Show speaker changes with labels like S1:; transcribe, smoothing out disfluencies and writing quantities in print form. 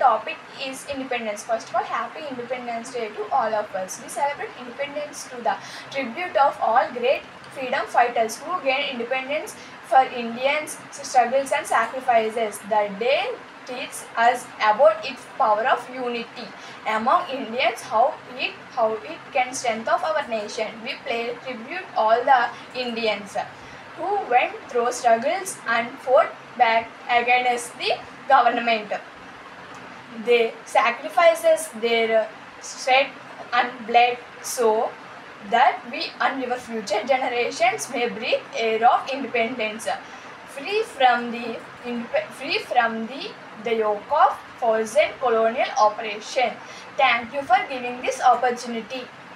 S1: topic is independence. First of all, happy Independence Day to all of us. We celebrate independence to the tribute of all great freedom fighters who gained independence for Indians' struggles and sacrifices. The day teaches us about its power of unity among Indians, how it can strengthen our nation. We pay tribute all the Indians who went through struggles and fought back against the government. They sacrifices their sweat and blood so that we and our future generations may breathe air of independence, free from the yoke of forced colonial operation. Thank you for giving this opportunity.